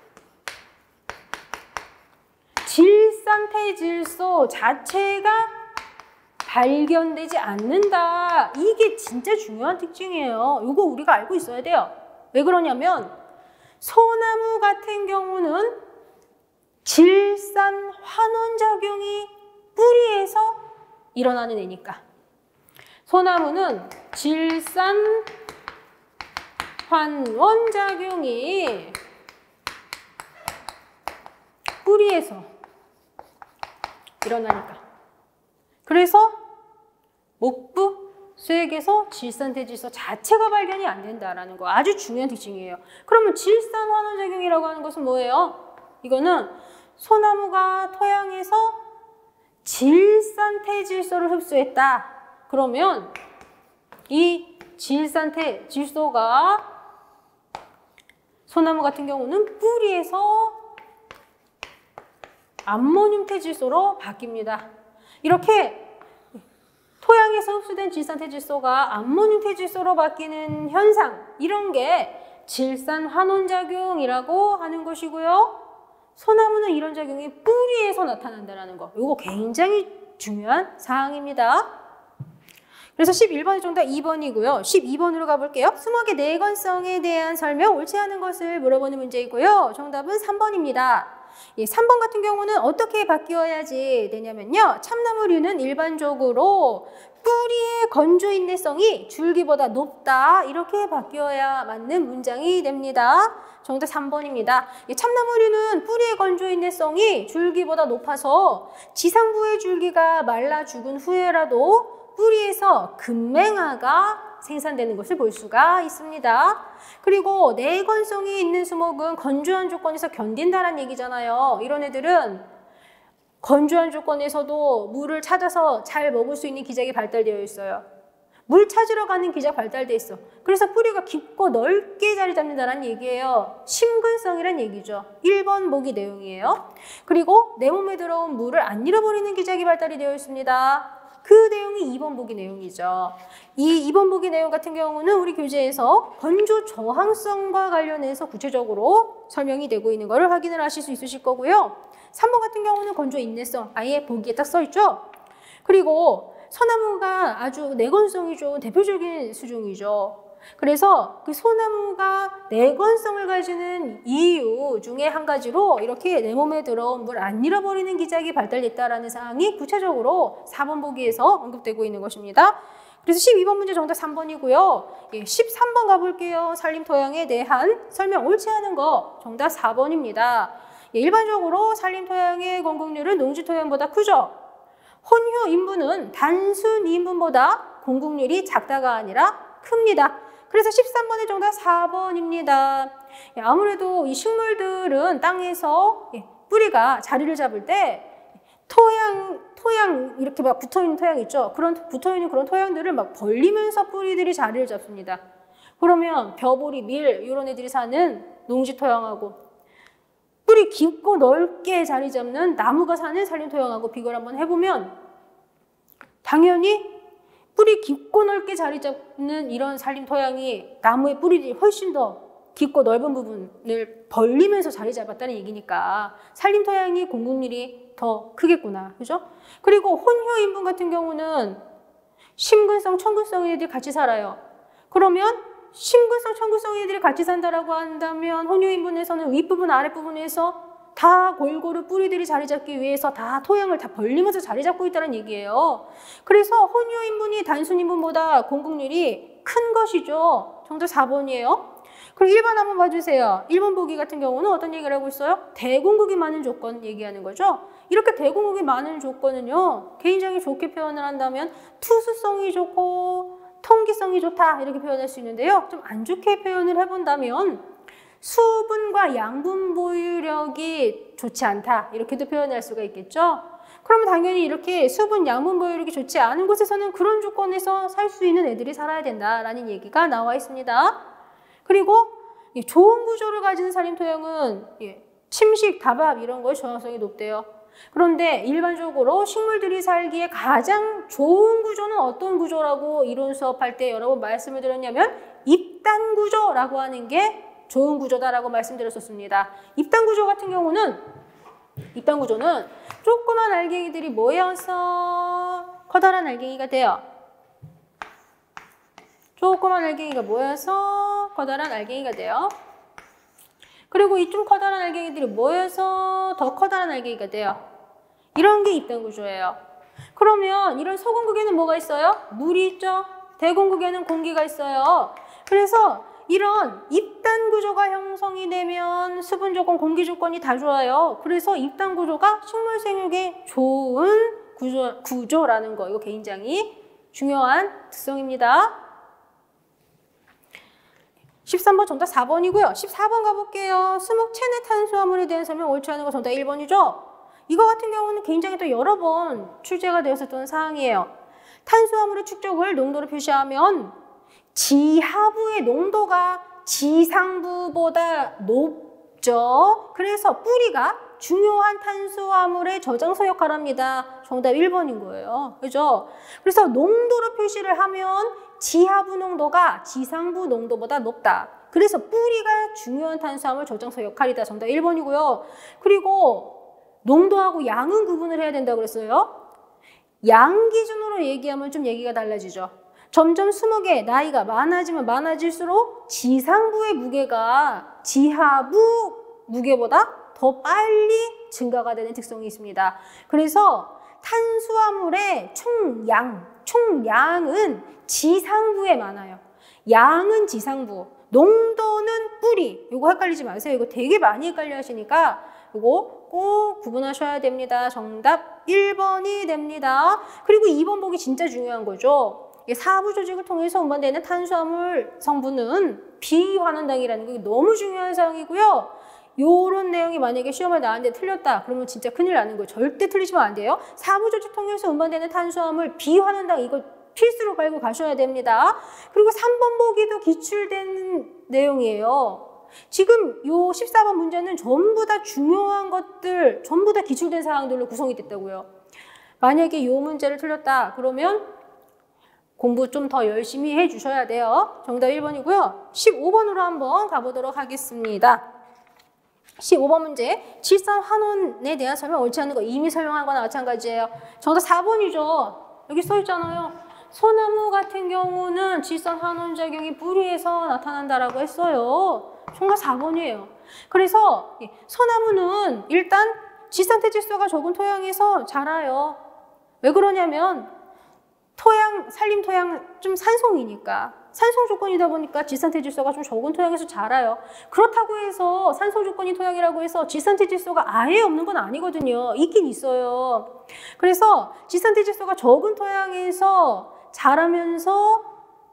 질산태질소 자체가 발견되지 않는다. 이게 진짜 중요한 특징이에요. 이거 우리가 알고 있어야 돼요. 왜 그러냐면 소나무 같은 경우는 질산 환원작용이 뿌리에서 일어나는 애니까. 소나무는 질산 환원작용이 뿌리에서 일어나니까. 그래서 목부수액에서 질산태질소 자체가 발견이 안 된다라는 거 아주 중요한 특징이에요. 그러면 질산 환원작용이라고 하는 것은 뭐예요? 이거는 소나무가 토양에서 질산태질소를 흡수했다. 그러면 이 질산태질소가 소나무 같은 경우는 뿌리에서 암모늄태질소로 바뀝니다. 이렇게 토양에서 흡수된 질산태질소가 암모늄태질소로 바뀌는 현상, 이런 게 질산환원작용이라고 하는 것이고요. 소나무는 이런 작용이 뿌리에서 나타난다는 거. 이거 굉장히 중요한 사항입니다. 그래서 11번의 정답 2번이고요. 12번으로 가볼게요. 수목의 내건성에 대한 설명, 옳지 않은 것을 물어보는 문제이고요. 정답은 3번입니다. 3번 같은 경우는 어떻게 바뀌어야지 되냐면요. 참나무류는 일반적으로 뿌리의 건조인내성이 줄기보다 높다. 이렇게 바뀌어야 맞는 문장이 됩니다. 정답 3번입니다. 참나무류는 뿌리의 건조인내성이 줄기보다 높아서 지상부의 줄기가 말라 죽은 후에라도 뿌리에서 금맹화가 생산되는 것을 볼 수가 있습니다. 그리고 내건성이 있는 수목은 건조한 조건에서 견딘다는 얘기잖아요. 이런 애들은 건조한 조건에서도 물을 찾아서 잘 먹을 수 있는 기작이 발달되어 있어요. 물 찾으러 가는 기작 발달되어 있어. 그래서 뿌리가 깊고 넓게 자리 잡는다는 얘기예요. 심근성이란 얘기죠. 1번 보기 내용이에요. 그리고 내 몸에 들어온 물을 안 잃어버리는 기작이 발달이 되어 있습니다. 그 내용이 2번 보기 내용이죠. 이 2번 보기 내용 같은 경우는 우리 교재에서 건조 저항성과 관련해서 구체적으로 설명이 되고 있는 것을 확인을 하실 수 있으실 거고요. 3번 같은 경우는 건조 인내성, 아예 보기에 딱 써있죠. 그리고 소나무가 아주 내건성이 좋은 대표적인 수종이죠. 그래서 그 소나무가 내건성을 가지는 이유 중에 한 가지로 이렇게 내 몸에 들어온 물 안 잃어버리는 기작이 발달됐다라는 사항이 구체적으로 4번 보기에서 언급되고 있는 것입니다. 그래서 12번 문제 정답 3번이고요. 13번 가볼게요. 산림토양에 대한 설명 옳지 않은 거 정답 4번입니다. 일반적으로 산림토양의 공급률은 농지토양보다 크죠. 혼효 인분은 단순 인분보다 공급률이 작다가 아니라 큽니다. 그래서 13번의 정답 4번입니다. 아무래도 이 식물들은 땅에서 뿌리가 자리를 잡을 때 토양 이렇게 막 붙어있는 토양 있죠. 그런 붙어있는 그런 토양들을 막 벌리면서 뿌리들이 자리를 잡습니다. 그러면 벼보리, 밀 이런 애들이 사는 농지 토양하고 뿌리 깊고 넓게 자리 잡는 나무가 사는 산림 토양하고 비교를 한번 해보면 당연히 뿌리 깊고 넓게 자리 잡는 이런 산림 토양이 나무의 뿌리들이 훨씬 더 깊고 넓은 부분을 벌리면서 자리 잡았다는 얘기니까 산림 토양이 공급률이 더 크겠구나. 그죠? 그리고 혼효 인분 같은 경우는 심근성, 청근성 애들이 같이 살아요. 그러면 심근성, 청근성 애들이 같이 산다라고 한다면 혼효 인분에서는 윗부분, 아랫부분에서 다 골고루 뿌리들이 자리 잡기 위해서 다 토양을 다 벌리면서 자리 잡고 있다는 얘기예요. 그래서 혼효 인분이 단순 인분보다 공급률이 큰 것이죠. 정답 4번이에요. 그리고 1번 한번 봐주세요. 1번 보기 같은 경우는 어떤 얘기를 하고 있어요? 대공급이 많은 조건 얘기하는 거죠. 이렇게 대공급이 많은 조건은요. 개인적인 좋게 표현을 한다면 투수성이 좋고 통기성이 좋다 이렇게 표현할 수 있는데요. 좀 안 좋게 표현을 해본다면 수분과 양분 보유력이 좋지 않다 이렇게도 표현할 수가 있겠죠. 그러면 당연히 이렇게 수분, 양분 보유력이 좋지 않은 곳에서는 그런 조건에서 살 수 있는 애들이 살아야 된다라는 얘기가 나와 있습니다. 그리고 좋은 구조를 가진 산림토양은 침식, 다밥 이런 거에 저항성이 높대요. 그런데 일반적으로 식물들이 살기에 가장 좋은 구조는 어떤 구조라고 이론 수업할 때 여러 번 말씀을 드렸냐면 입단 구조라고 하는 게 좋은 구조다라고 말씀드렸었습니다. 입단 구조 같은 경우는 조그만 알갱이들이 모여서 커다란 알갱이가 돼요. 조그만 알갱이가 모여서 커다란 알갱이가 돼요. 그리고 이 좀 커다란 알갱이들이 모여서 더 커다란 알갱이가 돼요. 이런 게 입단 구조예요. 그러면 이런 소공국에는 뭐가 있어요? 물이 있죠. 대공국에는 공기가 있어요. 그래서 이런 입단 구조가 형성이 되면 수분 조건, 공기 조건이 다 좋아요. 그래서 입단 구조가 식물 생육에 좋은 구조라는 거, 이거 굉장히 중요한 특성입니다. 13번 정답 4번이고요. 14번 가볼게요. 수목 체내 탄수화물에 대한 설명 옳지 않은 거 정답 1번이죠. 이거 같은 경우는 굉장히 또 여러 번 출제가 되었었던 사항이에요. 탄수화물의 축적을 농도로 표시하면 지하부의 농도가 지상부보다 높죠. 그래서 뿌리가 중요한 탄수화물의 저장소 역할을 합니다. 정답 1번인 거예요. 그죠? 그래서 농도로 표시를 하면 지하부 농도가 지상부 농도보다 높다. 그래서 뿌리가 중요한 탄수화물 저장소 역할이다. 정답 1번이고요. 그리고 농도하고 양은 구분을 해야 된다고 그랬어요. 양 기준으로 얘기하면 좀 얘기가 달라지죠. 점점 수목의 나이가 많아지면 많아질수록 지상부의 무게가 지하부 무게보다 더 빨리 증가가 되는 특성이 있습니다. 그래서 탄수화물의 총량은 지상부에 많아요. 양은 지상부, 농도는 뿌리. 이거 헷갈리지 마세요. 이거 되게 많이 헷갈려 하시니까 이거 꼭 구분하셔야 됩니다. 정답 1번이 됩니다. 그리고 2번 보기 진짜 중요한 거죠. 사부 조직을 통해서 운반되는 탄수화물 성분은 비환원당이라는 게 너무 중요한 사항이고요. 요런 내용이 만약에 시험에 나왔는데 틀렸다. 그러면 진짜 큰일 나는 거예요. 절대 틀리시면 안 돼요. 사부 조직 통해서 운반되는 탄수화물 비환원당 이거 필수로 깔고 가셔야 됩니다. 그리고 3번 보기도 기출된 내용이에요. 지금 요 14번 문제는 전부 다 중요한 것들, 전부 다 기출된 사항들로 구성이 됐다고요. 만약에 요 문제를 틀렸다. 그러면 공부 좀 더 열심히 해주셔야 돼요. 정답 1번이고요. 15번으로 한번 가보도록 하겠습니다. 15번 문제, 질산환원에 대한 설명 옳지 않은 거 이미 설명한 거나 마찬가지예요. 정답 4번이죠. 여기 써 있잖아요. 소나무 같은 경우는 질산환원작용이 뿌리에서 나타난다라고 했어요. 정답 4번이에요. 그래서 소나무는 일단 질산태질소가 적은 토양에서 자라요. 왜 그러냐면 산림토양 좀 산송이니까. 산송 조건이다 보니까 질산태질소가 좀 적은 토양에서 자라요. 그렇다고 해서 산송 조건이 토양이라고 해서 질산태질소가 아예 없는 건 아니거든요. 있긴 있어요. 그래서 질산태질소가 적은 토양에서 자라면서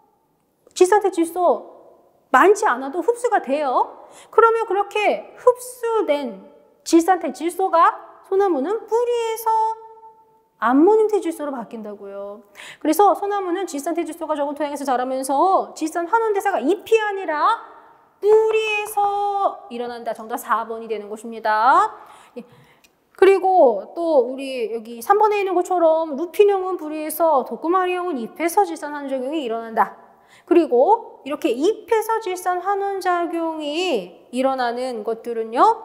질산태질소 많지 않아도 흡수가 돼요. 그러면 그렇게 흡수된 질산태질소가 소나무는 뿌리에서 암모늄 태질소로 바뀐다고요. 그래서 소나무는 질산태질소가 적은 토양에서 자라면서 질산환원대사가 잎이 아니라 뿌리에서 일어난다. 정답 4번이 되는 것입니다. 그리고 또 우리 여기 3번에 있는 것처럼 루핀형은 뿌리에서, 도꾸마리형은 잎에서 질산환원작용이 일어난다. 그리고 이렇게 잎에서 질산환원작용이 일어나는 것들은요,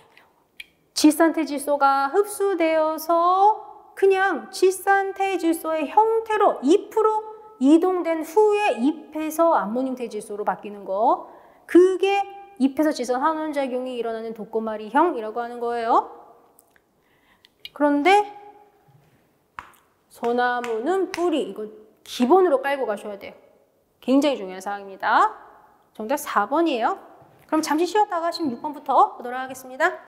질산태질소가 흡수되어서 그냥 질산태질소의 형태로 잎으로 이동된 후에 잎에서 암모늄 태질소로 바뀌는 거, 그게 잎에서 질산환원작용이 일어나는 도꼬마리형이라고 하는 거예요. 그런데 소나무는 뿌리, 이거 기본으로 깔고 가셔야 돼요. 굉장히 중요한 사항입니다. 정답 4번이에요. 그럼 잠시 쉬었다가 16번부터 보도록 하겠습니다.